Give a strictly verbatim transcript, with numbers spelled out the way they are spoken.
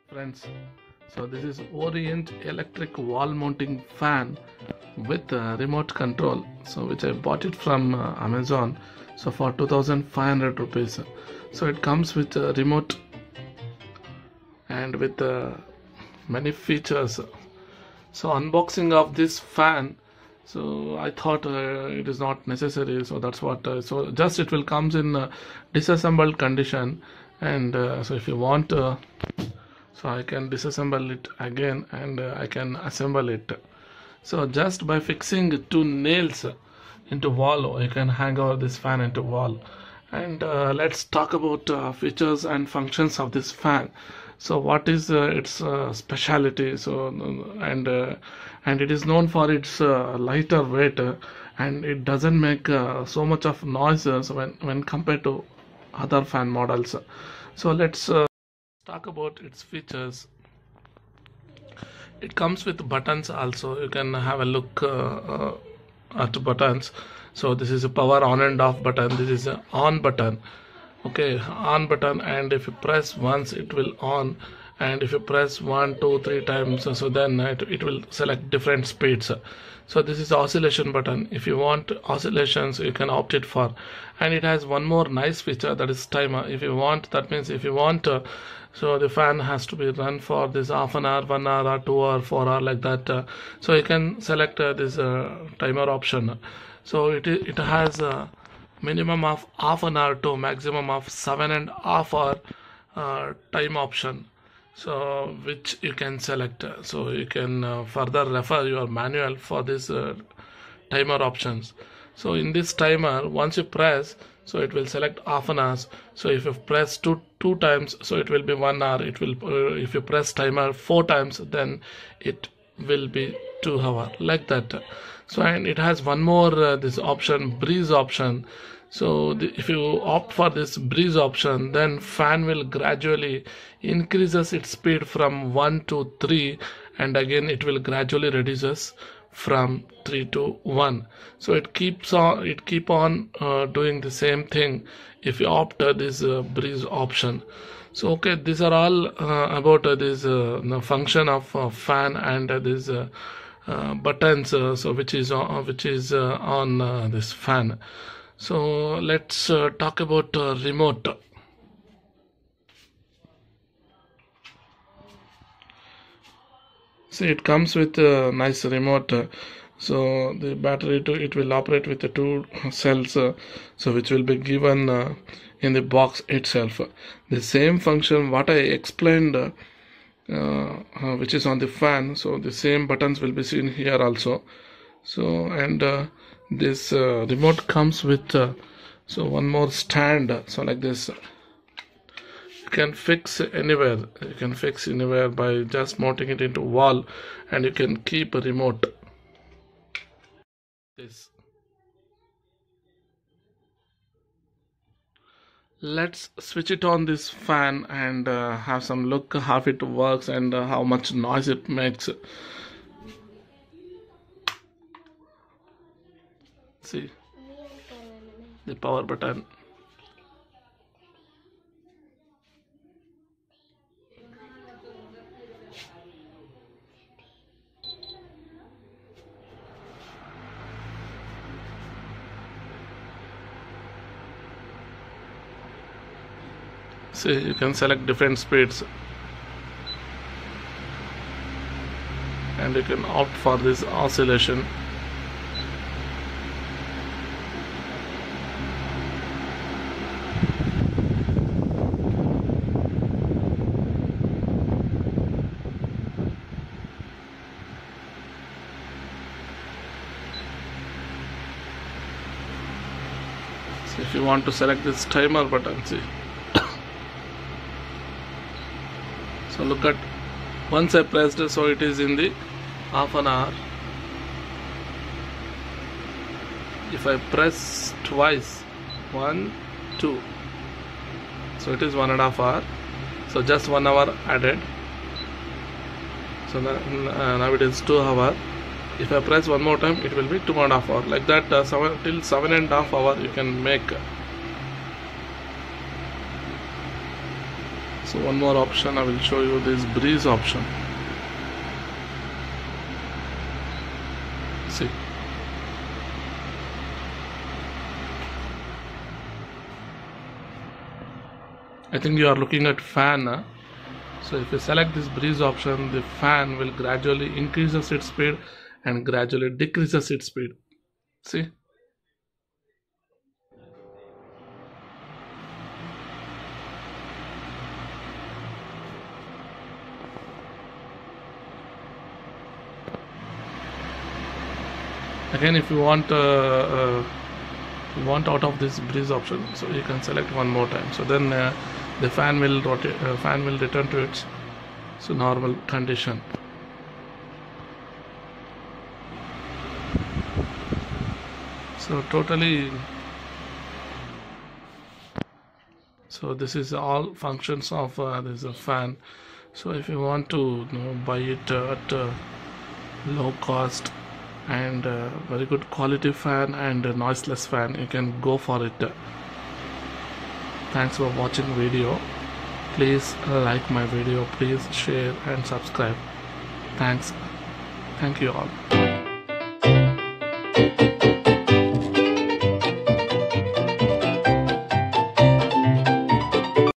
Friends, so this is Orient electric wall mounting fan with uh, remote control, so which I bought it from uh, Amazon, so for two thousand five hundred rupees. So it comes with a remote and with uh, many features. So unboxing of this fan, so I thought uh, it is not necessary, so that's what uh, so just it will comes in uh, disassembled condition. And uh, so if you want uh, so I can disassemble it again, and uh, I can assemble it. So just by fixing two nails into wall, you can hang over this fan into wall. And uh, let's talk about uh, features and functions of this fan. So what is uh, its uh, speciality? So and uh, and it is known for its uh, lighter weight, uh, and it doesn't make uh, so much of noises when when compared to other fan models. So let's uh, talk about its features. It comes with buttons also. You can have a look uh, uh, at buttons. So this is a power on and off button. This is a on button. Okay, on button, and if you press once it will on, and if you press one two three times, so then it, it will select different speeds. So this is the oscillation button. If you want oscillations, you can opt it for. And it has one more nice feature, that is timer. If you want, that means if you want uh, so the fan has to be run for this half an hour, one hour, or two hour, four hour, like that, uh, so you can select uh, this uh, timer option. So it it has a minimum of half an hour to maximum of seven and a half hour uh, time option, so which you can select. So you can uh, further refer your manual for this uh, timer options. So in this timer, once you press, so it will select half an hour. So if you press two two times, so it will be one hour. It will uh, if you press timer four times, then it will be two hour, like that. So and it has one more uh, this option, breeze option. So the, if you opt for this breeze option, then fan will gradually increases its speed from one to three, and again it will gradually reduces from three to one. So it keeps on it keep on uh, doing the same thing if you opt uh, this uh, breeze option. So okay, these are all uh, about uh, this uh, the function of uh, fan and uh, this uh, uh, buttons uh, so which is uh, which is uh, on uh, this fan. So let's uh, talk about uh, remote. See, it comes with a nice remote. Uh, so the battery to it will operate with the two cells, uh, so which will be given uh, in the box itself. The same function what I explained, uh, uh, which is on the fan. So the same buttons will be seen here also. So and uh, this uh, remote comes with uh, so one more stand. So like this, you can fix anywhere. You can fix anywhere by just mounting it into wall, and you can keep a remote. This. Let's switch it on this fan and uh, have some look how it works and uh, how much noise it makes. See the power button. See, you can select different speeds, and you can opt for this oscillation. So if you want to select this timer button, see. So look at, once I pressed it, so it is in the half an hour. If I press twice, one, two, so it is one and a half hour. So just one hour added. So now, uh, now it is two hour. If I press one more time, it will be two and a half hour. Like that, uh, seven, till seven and a half hour you can make. So one more option, I will show you this breeze option. See, I think you are looking at fan. Huh? So if you select this breeze option, the fan will gradually increase the seat speed and gradually decrease the seat speed. See. Again, if you want uh, uh, you want out of this breeze option, so you can select one more time. So then uh, the fan will rotate, uh, fan will return to its so normal condition. So totally, so this is all functions of uh, this uh, fan. So if you want to you know, buy it uh, at uh, low cost and uh, very good quality fan and uh, noiseless fan, you can go for it. Thanks for watching video. Please like my video, please share and subscribe. Thanks. Thank you all.